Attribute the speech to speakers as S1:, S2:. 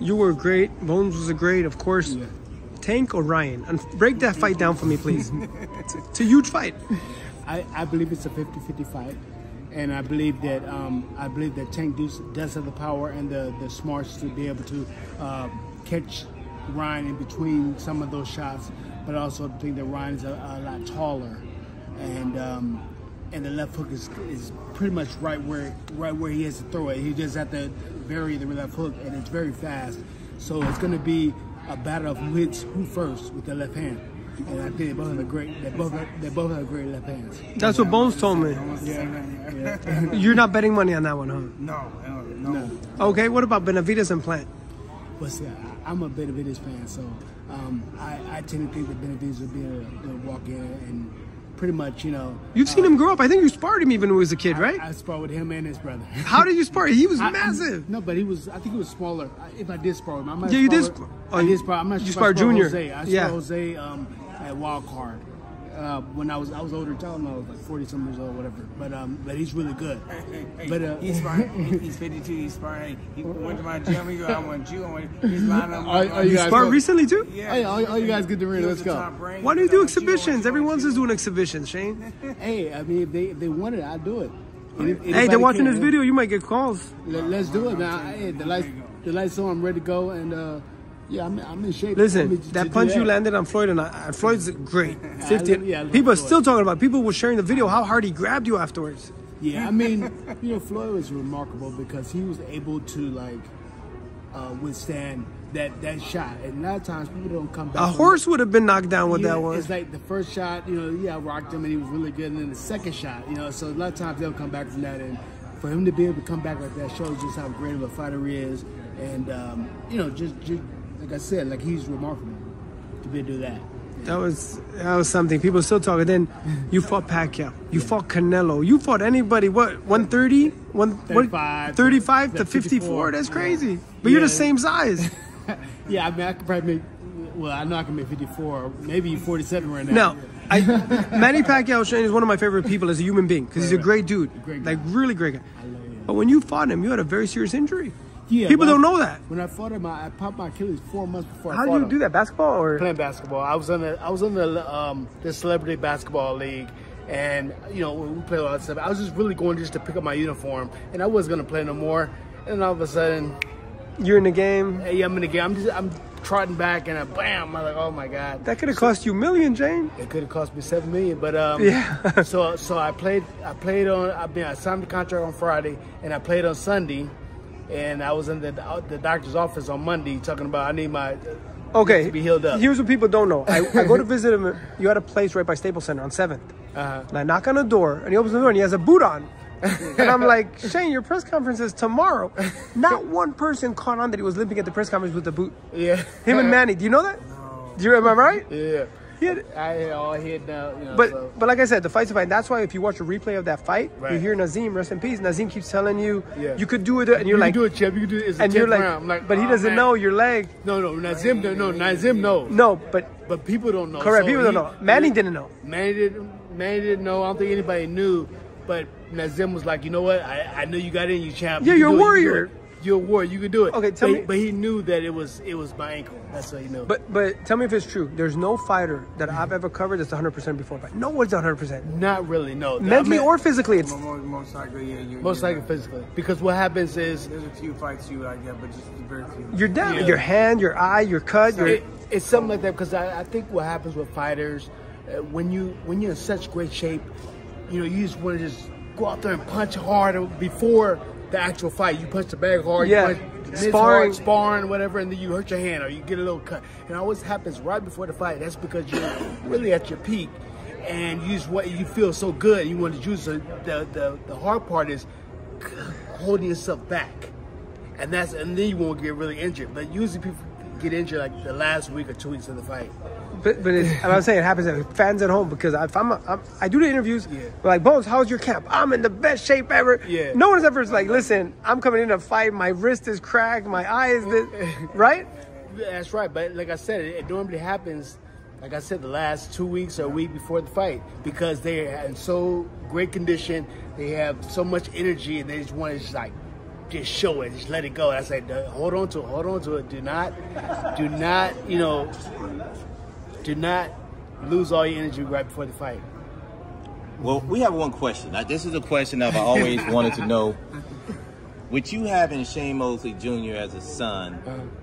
S1: You were great. Bones was a great, of course.
S2: Yeah.
S1: Tank or Ryan? And break that fight down for me, please. It's a huge fight.
S2: I believe it's a 50-50 fight, and I believe that Tank does have the power and the smarts to be able to catch Ryan in between some of those shots. But I also think that Ryan's a lot taller, and the left hook is pretty much right where he has to throw it. He just has to vary the left hook, and it's very fast. So it's going to be a battle of who hits who first with the left hand. And I think they both have great great left hands.
S1: That's what Bones told me.
S2: Yeah.
S1: You're not betting money on that one, huh?
S2: No.
S1: Okay, what about Benavidez and Plant?
S2: Well, see, I'm a Benavidez fan, so I tend to think that Benavidez will be able to walk in and pretty much,
S1: You've seen him grow up. I think you sparred him even when he was a kid, right?
S2: I sparred with him and his brother.
S1: How did you spar? He was massive.
S2: No, but I think he was smaller. If I did spar him,
S1: you did.
S2: I did spar. I'm not sure.
S1: You sparred Junior.
S2: Jose. I sparred Jose at Wild Card. When I was older, I was like 40-some years old, whatever. But he's really good. But
S3: he's sparring. He's 52. He's sparring. He went to my gym. He goes, I want you. He's lining up.
S1: You sparred recently too?
S2: Yeah. All you guys get to ring. Let's go.
S1: Why do you do exhibitions? Everyone's just doing exhibitions, Shane.
S2: Hey, I mean, if they want it, I'll do it.
S1: Hey, they're watching this video. You might get calls.
S2: Let's do it now. Hey, the lights on. I'm ready to go, and yeah, I'm in shape.
S1: Listen, that punch you landed on Floyd, and Floyd's great. 50. People are still talking about it. People were sharing the video how hard he grabbed you afterwards.
S2: Yeah, I mean, Floyd was remarkable because he was able to withstand that shot. And a lot of times people don't come back.
S1: A horse would have been knocked down with that one.
S2: It's like the first shot, I rocked him and he was really good, and then the second shot, so a lot of times they'll come back from that, and for him to be able to come back like that shows just how great of a fighter he is, and just like I said, he's remarkable to be able to do that.
S1: That was something. People still talking. Then you fought Pacquiao. You fought Canelo. You fought anybody. What, 130? 35 to 54? That's crazy. But you're the same size.
S2: Yeah, I mean, I could probably I know I can make 54, maybe 47 right now.
S1: No. Manny Pacquiao, Shane, is one of my favorite people as a human being because he's a great dude. Really great guy.
S2: I love him.
S1: But when you fought him, you had a very serious injury.
S2: Yeah,
S1: people don't know that.
S2: When I fought him, I popped my Achilles 4 months before I fought him.
S1: How did you do that? Basketball or
S2: playing basketball? I was on the celebrity basketball league, and we played a lot of stuff. I was just really going just to pick up my uniform, and I wasn't gonna play no more. And all of a sudden,
S1: you're in the game.
S2: Hey, I'm in the game. I'm trotting back, and bam! I'm like, oh my god.
S1: That could have cost you $1 million, Jane.
S2: It could have cost me $7 million, but
S1: yeah.
S2: so I played on. I signed the contract on Friday, and I played on Sunday. And I was in the doctor's office on Monday talking about I need my to be healed up.
S1: Here's what people don't know. I go to visit him. You had a place right by Staples Center on 7th. And I knock on the door, and he opens the door, and he has a boot on. And I'm like, Shane, your press conference is tomorrow. Not one person caught on that he was limping at the press conference with the boot.
S2: Yeah.
S1: Him and Manny. Do you know that?
S3: No.
S1: Do you remember, right?
S2: Yeah.
S1: I
S2: hit now.
S1: But like I said, the fight's a fight. That's why if you watch a replay of that fight, you hear Nazim, rest in peace. Nazim keeps telling you, you could do it, and you're like,
S2: you can do it, Chip. You can do it. It's
S1: and
S2: you're
S1: like, but he doesn't know your leg.
S2: No, Nazim knows.
S1: No, but
S2: people don't know.
S1: Correct, people don't know. Manny didn't know.
S2: Manny didn't know. I don't think anybody knew. But Nazim was like, you know what? I know you got in, you champ.
S1: Yeah, you're a warrior.
S2: You're a warrior. You could do it.
S1: Okay, tell me.
S2: But he knew that it was my ankle. That's what he knew.
S1: But tell me if it's true. There's no fighter that I've ever covered that's 100% before a fight. No one's 100%.
S2: Not really, no.
S1: Mentally or physically, it's
S3: most likely, yeah.
S2: Most likely physically, because what happens is
S3: there's a few fights you like that, but just very few.
S1: You're down. Yeah. Your hand, your eye, your cut.
S2: It's something like that because I think what happens with fighters when you're in such great shape, you just want to just go out there and punch hard before the actual fight. You punch the bag hard.
S1: Yeah.
S2: You punch sparring, whatever, and then you hurt your hand or you get a little cut. And it always happens right before the fight. That's because you're really at your peak, and you feel so good. You want to use the hard part is holding yourself back, and then you won't get really injured. But usually people get injured like the last week or 2 weeks of the fight.
S1: But I'm saying it happens to fans at home because I do the interviews. Yeah. Like, Bones, how's your camp? I'm in the best shape ever.
S2: Yeah.
S1: No one's ever like, listen, I'm coming in to fight. My wrist is cracked. My eye is this, right?
S2: That's right. But like I said, it normally happens, like I said, the last 2 weeks or a week before the fight because they're in so great condition. They have so much energy and they just want to just show it, just let it go. I said, hold on to it. Do not, do not lose all your energy right before the fight.
S4: Well, we have one question. Now, this is a question I've always wanted to know. With you having Shane Mosley Jr. as a son,